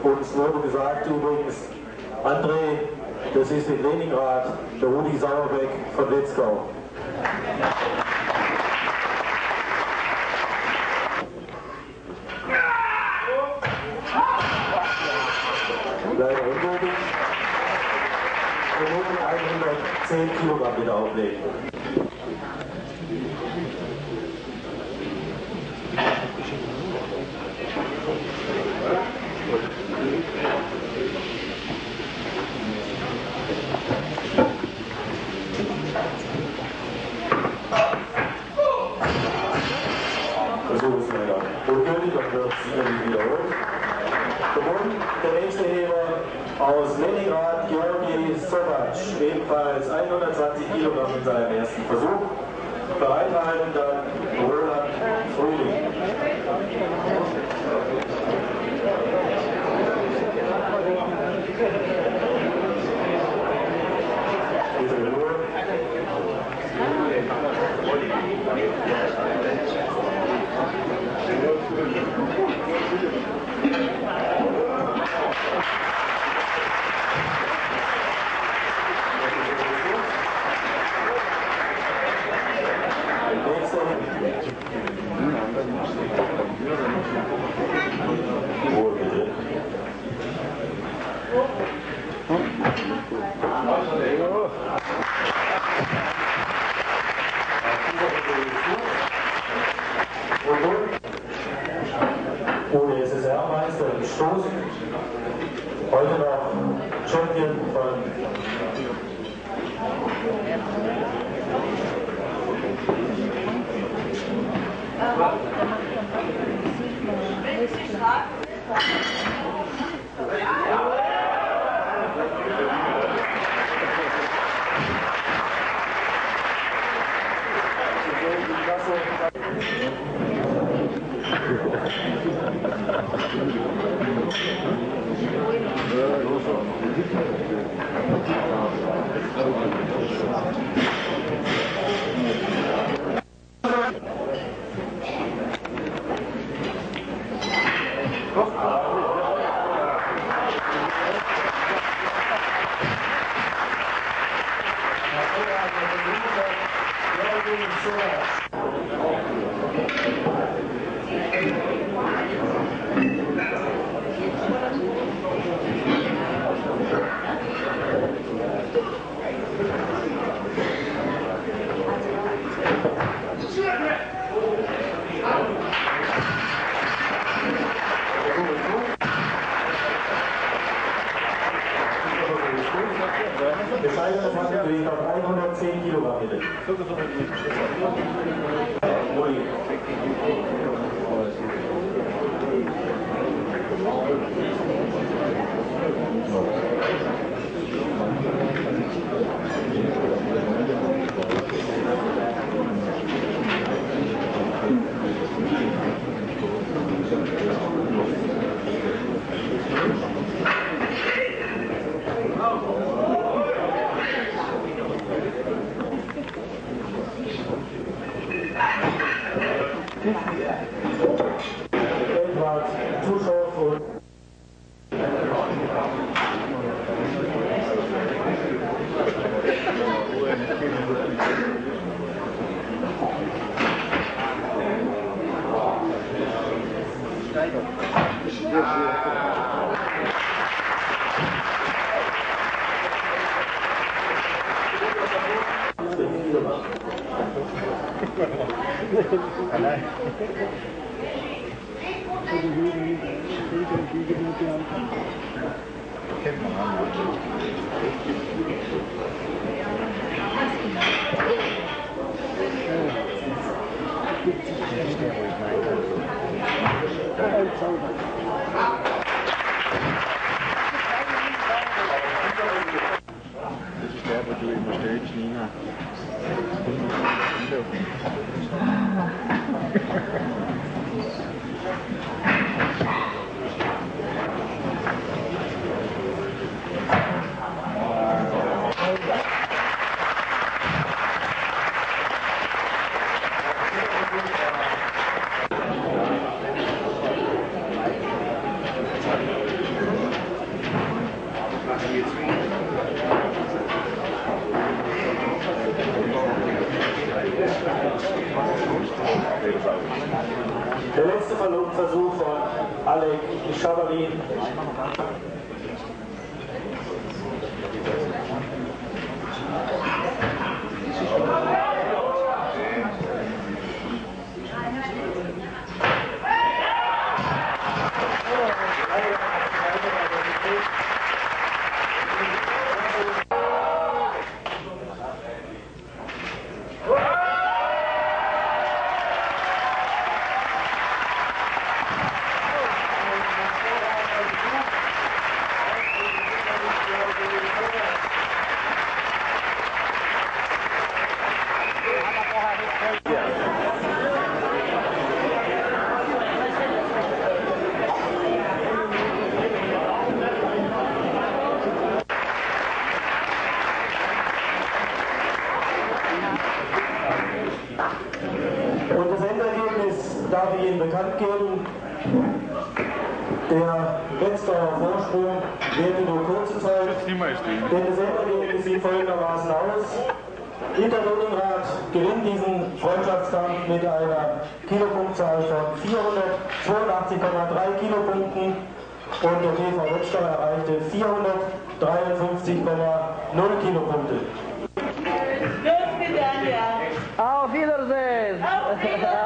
Uns wurde gesagt übrigens, André, das ist in Leningrad, der Rudi Sauerbeck von Letzkau. Leider unmöglich. Wir müssen 110 Kilogramm wieder auflegen. Der nächste Heber aus Leningrad, Georgi Sovac, ebenfalls 120 Kilogramm in seinem ersten Versuch. Bereithalten dann Roland Frühling. Ohne SSR-Meister im Stoß, heute noch Champion von bescheidenes Handgewicht auf 110 Kilogramm bitte. Edward, Zuschauer und Das ist der, wo du immer stellst, Nina. die Chevalerie. Und das Endergebnis darf ich Ihnen bekannt geben. Der Wetzlarer Vorsprung währte nur kurze Zeit, denn das Endergebnis sieht folgendermaßen aus. Interleningrad gewinnt diesen Freundschaftskampf mit einer Kilopunktzahl von 482,3 Kilopunkten und der TV Wetzlar erreichte 453,0 Kilopunkte. Auf Wiedersehen! Auf Wiedersehen!